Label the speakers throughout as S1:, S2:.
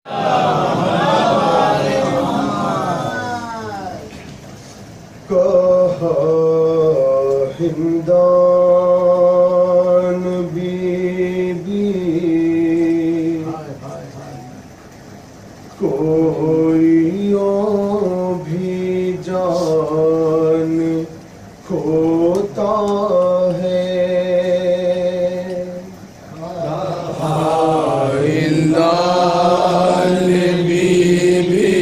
S1: हिंदान बीबी कोई भी जान खोता है।
S2: हिंदान बीबी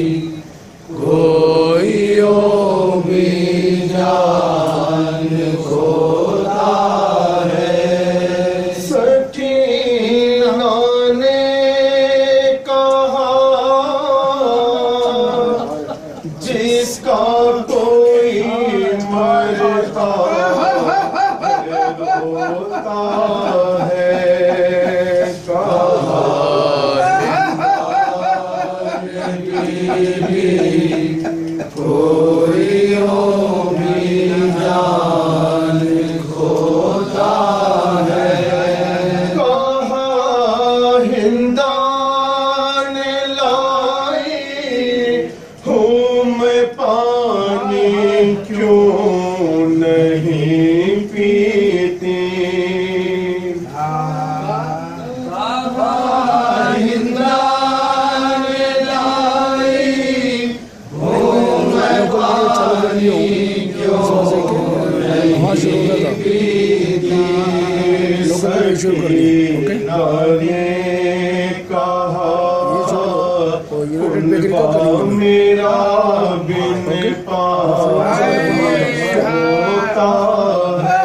S2: कोई भी जान खोता है।
S1: सकीना ने कहा जिसका कोई मरता रोता है। कहा
S2: कोई भी जान खोता है।
S1: कहा हिंदान लाई हूँ मैं पानी क्यों नहीं पीती।
S2: हिंदान लाई हूँ मैं पानी क्यों नहीं पीती।
S1: सकीना ने कहा उनका मेरा बिन पाए होता है।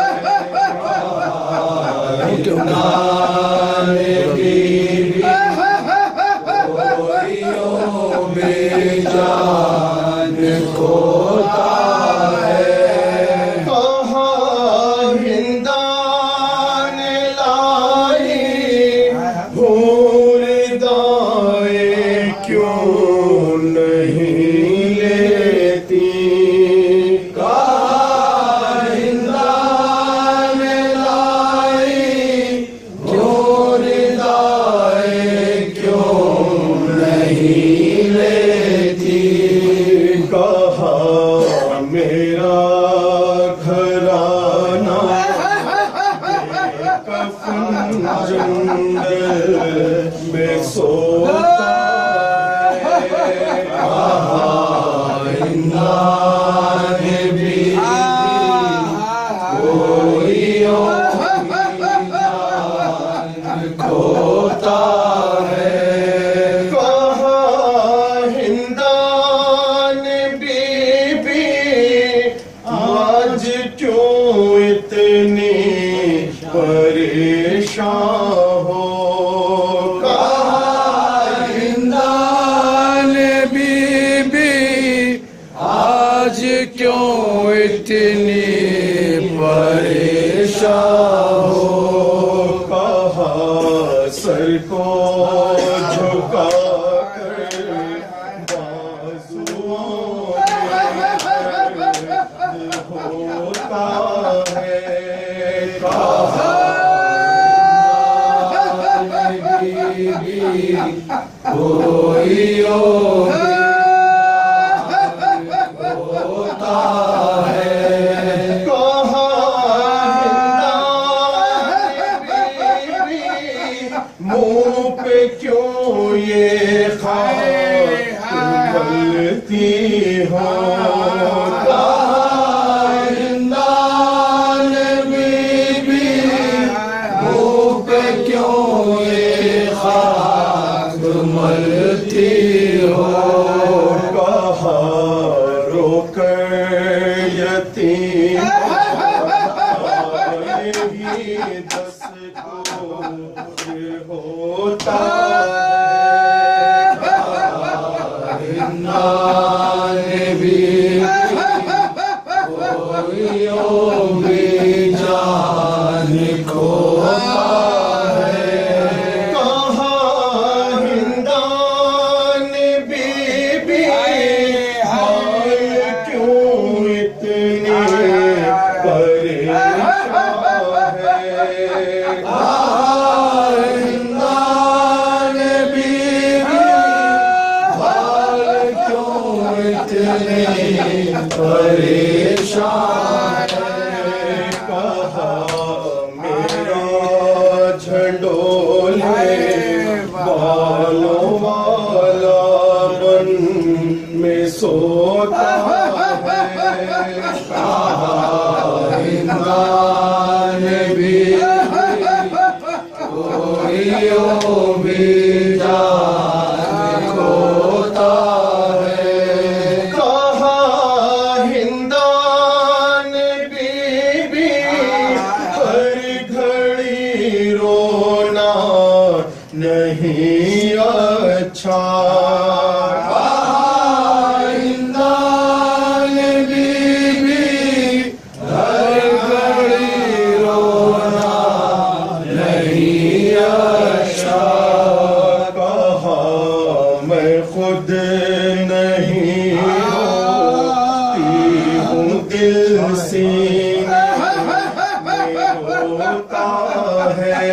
S2: जान खोता है।
S1: कहा हिंदान लाई भूल दाए क्यों नहीं लेती।
S2: कहा हिंदान लाई क्यों रिदाए क्यों नहीं लेती।
S1: कहा मेरा घराना कफन जंगल में सोता है। कहा
S2: हिंदान बीबी कोई जान खोता है।
S1: कहा हिंदान बीबी आज क्यों इतनी परेशान हो।
S2: कहा हिंदान बीबी आज क्यों इतनी परेशान हो।
S1: कहा सर को झुका कर बाजुओं में दर्द होता है। कहा
S2: बीबी कोई होता है।
S1: कहा हिंदान बीबी मुंह पे क्यों ये खाक मलती हो।
S2: हिंदान बीबी मुँह पे क्यों ये खाक मलती हो।
S1: कहा रोकर यतीम ही दस को होता है।
S2: हिंदान बीबी कोई भी जान खोता है।
S1: कहा हिंदान बीबी हाय क्यों इतनी परेशान है।
S2: हिंदान बीबी
S1: डोले बालों वाला मन में सोता है
S2: इंसान भी कोई भी जान खोता है
S1: कहाँ हिंदान बीबी हर घड़ी रोना नहीं अच्छा
S2: इंसान बीबी हर घड़ी रोना नहीं अच्छा
S1: कहाँ मैं खुद नहीं होती हूँ दिल सीने में होता है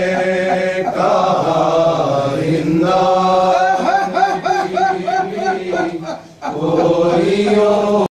S1: कहाँ
S2: इंसान बीबी कोई